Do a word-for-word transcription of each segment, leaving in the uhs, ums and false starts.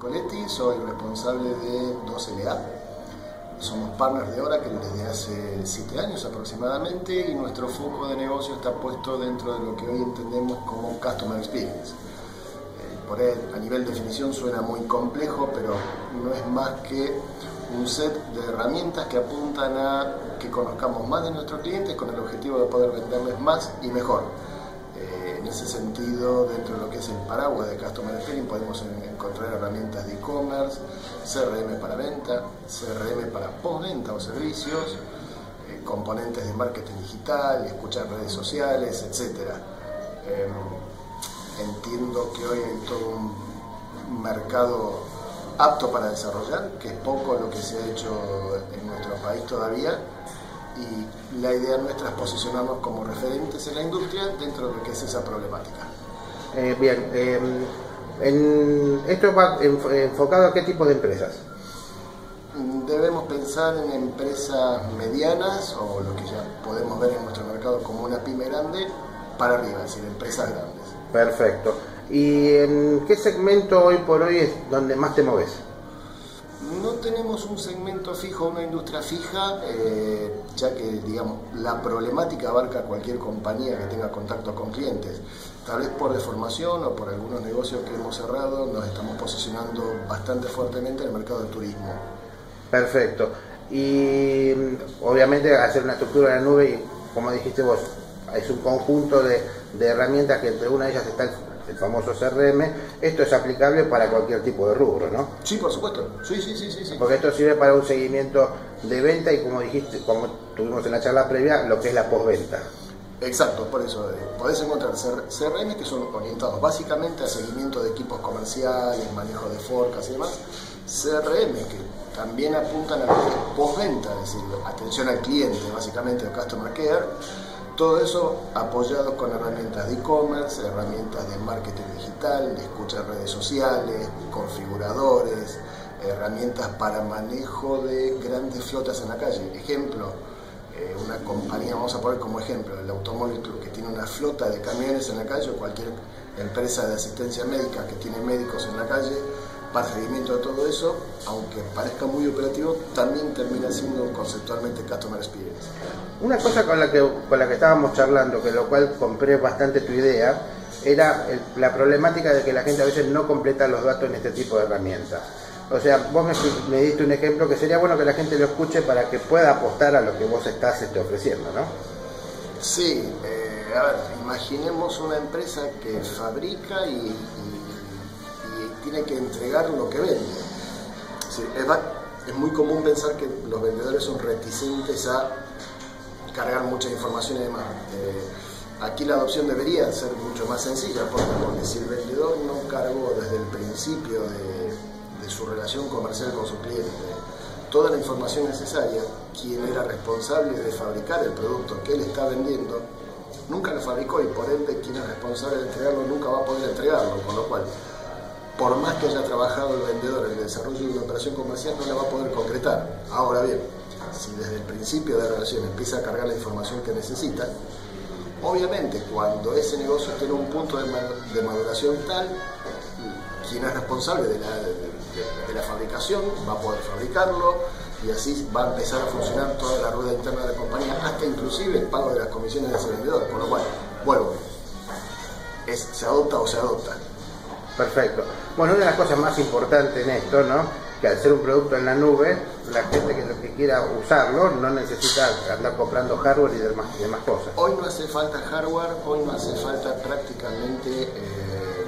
Coletti, soy responsable de dos L A. Somos partners de Oracle desde hace siete años aproximadamente y nuestro foco de negocio está puesto dentro de lo que hoy entendemos como Customer Experience. Eh, por él, a nivel de definición suena muy complejo, pero no es más que un set de herramientas que apuntan a que conozcamos más de nuestros clientes con el objetivo de poder venderles más y mejor. Eh, en ese sentido, dentro de lo que es el paraguas de Customer Experience podemos encontrar herramientas de e-commerce, C R M para venta, C R M para postventa o servicios, eh, componentes de marketing digital, escuchar redes sociales, etcétera. Eh, entiendo que hoy hay todo un mercado apto para desarrollar, que es poco lo que se ha hecho en nuestro país todavía, y la idea nuestra es posicionarnos como referentes en la industria dentro de lo que es esa problemática. Eh, bien, eh, en, ¿esto va enfocado a qué tipo de empresas? Debemos pensar en empresas medianas o lo que ya podemos ver en nuestro mercado como una pyme grande para arriba, es decir, empresas grandes. Perfecto. ¿Y en qué segmento hoy por hoy es donde más te mueves? No tenemos un segmento fijo, una industria fija, eh, ya que digamos la problemática abarca cualquier compañía que tenga contacto con clientes. Tal vez por deformación o por algunos negocios que hemos cerrado, nos estamos posicionando bastante fuertemente en el mercado del turismo. Perfecto. Y obviamente hacer una estructura en la nube, y como dijiste vos, es un conjunto de, de herramientas que entre una de ellas está el el famoso C R M. Esto es aplicable para cualquier tipo de rubro, ¿no? Sí, por supuesto. Sí, sí, sí, sí, sí. Porque esto sirve para un seguimiento de venta y, como dijiste, como tuvimos en la charla previa, lo que es la postventa. Exacto, por eso eh, podés encontrar C R M que son orientados básicamente a seguimiento de equipos comerciales, manejo de forecast y demás. C R M que también apuntan a lo que es postventa, es decir, atención al cliente, básicamente el Customer Care. Todo eso apoyado con herramientas de e-commerce, herramientas de marketing digital, de escucha en redes sociales, configuradores, herramientas para manejo de grandes flotas en la calle. Ejemplo, eh, una compañía, vamos a poner como ejemplo, el Automóvil Club, que tiene una flota de camiones en la calle, o cualquier empresa de asistencia médica que tiene médicos en la calle, para seguimiento de todo eso, aunque parezca muy operativo, también termina siendo conceptualmente Customer Experience. Una cosa con la que, con la que estábamos charlando, que lo cual compré bastante tu idea, era el, la problemática de que la gente a veces no completa los datos en este tipo de herramientas. O sea, vos me, me diste un ejemplo que sería bueno que la gente lo escuche para que pueda apostar a lo que vos estás este, ofreciendo, ¿no? Sí, eh, a ver, imaginemos una empresa que fabrica y, y tiene que entregar lo que vende. Sí, es, es muy común pensar que los vendedores son reticentes a cargar mucha información y demás. Eh, aquí la adopción debería ser mucho más sencilla, porque, porque si el vendedor no cargó desde el principio de, de su relación comercial con su cliente toda la información necesaria, quien era responsable de fabricar el producto que él está vendiendo, nunca lo fabricó y por ende quien es responsable de entregarlo nunca va a poder entregarlo, con lo cual por más que haya trabajado el vendedor en el desarrollo de una operación comercial, no la va a poder concretar. Ahora bien, si desde el principio de la relación empieza a cargar la información que necesita, obviamente cuando ese negocio tiene un punto de, de maduración tal, quien es responsable de la, de, de, de la fabricación va a poder fabricarlo y así va a empezar a funcionar toda la rueda interna de la compañía, hasta inclusive el pago de las comisiones de ese vendedor. Con lo cual, vuelvo, es, se adopta o se adopta. Perfecto. Bueno, una de las cosas más importantes en esto, ¿no?, que al ser un producto en la nube, la gente que lo que quiera usarlo no necesita andar comprando hardware y demás, y demás cosas. Hoy no hace falta hardware, hoy no hace falta prácticamente eh,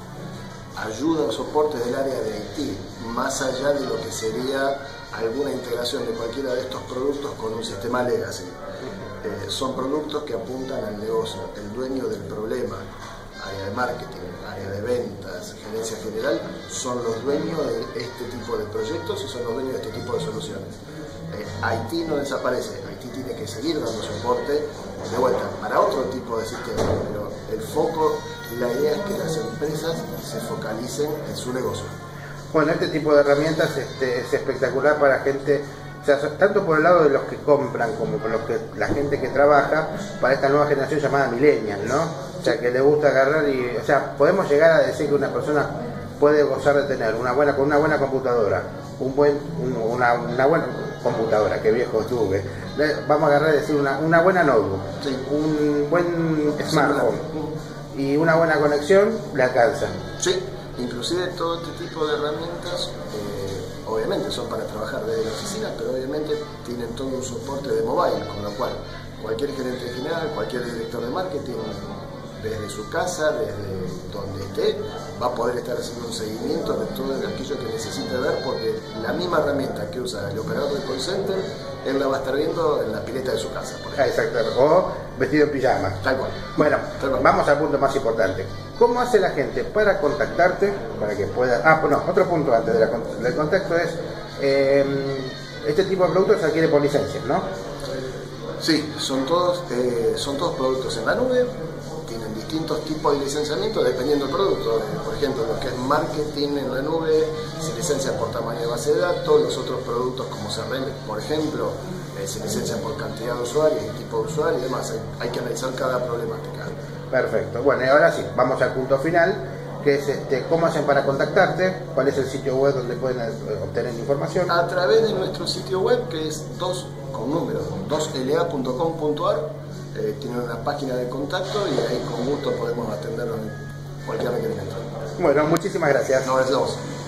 ayuda o soporte del área de I T, más allá de lo que sería alguna integración de cualquiera de estos productos con un sistema legacy. Eh, son productos que apuntan al negocio, el dueño del problema, área de marketing, área de ventas, gerencia general, son los dueños de este tipo de proyectos y son los dueños de este tipo de soluciones. Eh, I T no desaparece, I T tiene que seguir dando soporte de vuelta para otro tipo de sistemas, pero el foco, la idea es que las empresas se focalicen en su negocio. Bueno, este tipo de herramientas este, es espectacular para gente, o sea, tanto por el lado de los que compran como por los que, la gente que trabaja, para esta nueva generación llamada millennial, ¿no? O sea, que le gusta agarrar y, o sea, podemos llegar a decir que una persona puede gozar de tener una buena, con una buena computadora, un buen, un, una, una buena computadora, que viejo estuve, vamos a agarrar y decir una, una buena notebook, sí. un buen smartphone y una buena conexión, le alcanza. Sí, inclusive todo este tipo de herramientas, eh, obviamente son para trabajar desde la oficina, pero obviamente tienen todo un soporte de mobile, con lo cual cualquier gerente general, cualquier director de marketing, desde su casa, desde donde esté, va a poder estar haciendo un seguimiento de todo aquello que necesite ver, porque la misma herramienta que usa el operador de call center, él la va a estar viendo en la pileta de su casa, por ejemplo. Exactamente, o vestido en pijama. Tal cual. Bueno, Tal cual. Vamos al punto más importante. ¿Cómo hace la gente para contactarte? Para que pueda... Ah, no, otro punto antes de la, del contacto es, eh, este tipo de productos se adquiere por licencias, ¿no? Sí, son todos, eh, son todos productos en la nube, tienen distintos tipos de licenciamiento dependiendo del producto. Eh, por ejemplo, lo que es marketing en la nube se licencia por tamaño de base de datos, los otros productos como C R M, por ejemplo, eh, se licencian por cantidad de usuarios, tipo de usuarios y demás. Hay, hay que analizar cada problemática. Perfecto. Bueno, y ahora sí, vamos al punto final, que es este, cómo hacen para contactarte, cuál es el sitio web donde pueden eh, obtener información. A través de nuestro sitio web, que es dos con números, dos L A punto com punto ar, eh, tienen una página de contacto y ahí con gusto podemos atendernos en cualquier requerimiento. Bueno, muchísimas gracias. No, gracias a vos.